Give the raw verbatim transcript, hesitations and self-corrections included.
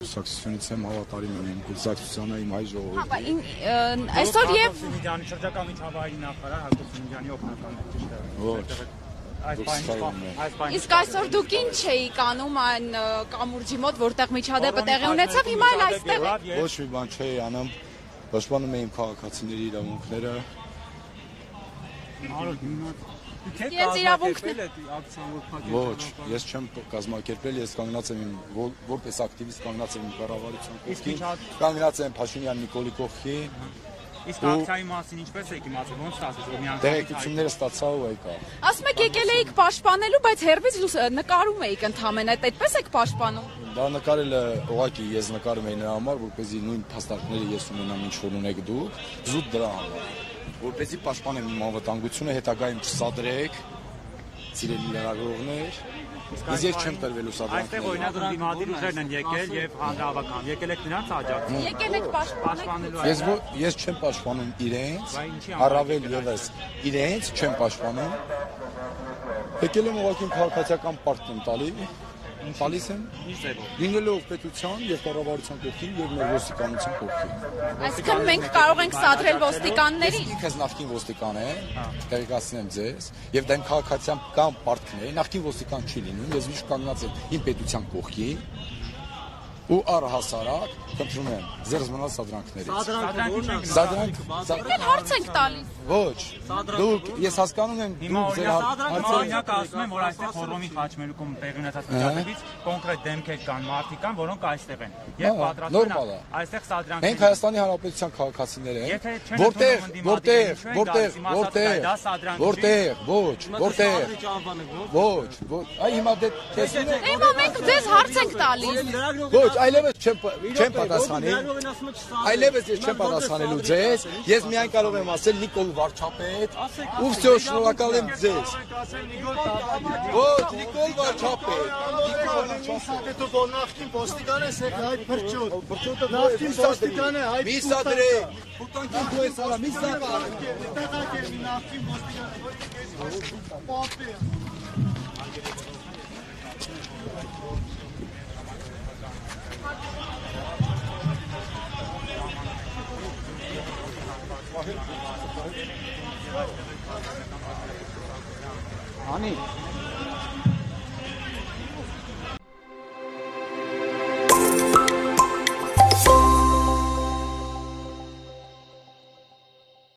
կուսակցությունից եմ հավատարիմ եմ կուսակցությանը իմ հայ ժողովրդի։ Այսօր եւ Սիմիդյանի շրջակա միջավայրի նախարար Հակոբ Սիմիդյանի օգնականն է, ճիշտ է։ Ոչ։ Իսկ այսօր դուք ինչ էիք անում այն կամուրջի մոտ, որտեղ միջադեպը տեղի ունեցավ, հիմա էլ այստեղ եք։ Ոչ մի բան չէի անում, պաշտպանում եմ քաղաքացիների իրավունքները։ Իրենց իրավունքները։ Ոչ, ես չեմ կազմակերպել, ես կանգնած եմ որպես ակտիվիստ կանգնած եմ կառավարության կողքին, կանգնած եմ Փաշինյան Նիկոլի կողքին։ Իսկ ակցիայի մասին ինչպես եք իմացել, ոնց ստացվեց, որ մի անգամ տեղեկությունները ստացա ու եկա։ Ասում եք եկել էիք պաշտպանելու, բայց հերվից նկարում էիք ընդհանրապես, այդպես եք պաշտպանում։ Դա նկարելը ուղղակի ես նկարում էի նրա համար, որպեսզի նույն փաստարկները ես ունենամ ինչ որ ունեք դուք, զուտ դրա համար, որպեսզի պաշտպանեմ իմ անվտանգությունը, հետագայում չսադրեք, սիրելի լրագրողներ, Ես ես չեմ տրվելու սադրանքները։ Այստեղ օրինակ դիմադիր ուժերն են եկել եւ հանրահավաkan։ Եկել եք նրանց աջակցել։ Եկել եք պաշտպանել։ Ես ես չեմ պաշտպանում իրենց, առավել եւս իրենց չեմ պաշտպանում։ Եկել եմ ուղղակի քաղաքացիական պարտք եմ տալի։ Տալիս եմ լինելով պետության եւ կառավարության կողքին եւ մեր ոստիկանության կողքին։ Այսինքն մենք կարող ենք սադրել ոստիկաններին։ Ինքս նախկին ոստիկան եմ, տեղեկացնեմ ձեզ, եւ դա իմ քաղաքացիական պարտքն է, նախկին ոստիկան չի լինում, ես միշտ կանգնած եմ իմ պետության կողքին ու առհասարակ խնդրում եմ ձեզ մնալ սադրանքներից։ Սադրանք Մենք հարց ենք տալիս։ Ոչ։ Դուք ես հասկանում եմ դուք ձեր հարցերից ասում եմ, որ այստեղ Խորոմի խաչմերուկում տեղի ունեցած միջադեպից կոնկրետ դեմքեր կան, մարդիկ կան, որոնք այստեղ են։ Եվ պատրաստվում են այստեղ սադրանքներ։ Մենք Հայաստանի Հանրապետության քաղաքացիներ ենք։ Որտեղ, որտեղ, որտեղ, որտեղ, որտեղ, ոչ, որտեղ։ Ոչ, ոչ։ Այ հիմա դե տեսնում եք։ Հիմա մենք ձեզ հարց ենք տալիս։ Ոչ, այլևս չեմ չեմ պատասխանի։ Այլևս ես չեմ պատասխանելու ձեզ։ Ես միայն կարող եմ ասել Նիկոլ Վարչապետ։ Ու всё, շնորհակալ եմ ձեզ։ Ոչ, Նիկոլ Վարչապետ։ Դու բոնախին ոստիկան ես եք հայ փրճոտ։ Փրճոտը նախին ոստիկան է հայ։ Մի սադրեք։ Փուտանքին դու ես արա, մի սադրեք։ Տեղակ է նախին ոստիկան է, որ պապի։ Ani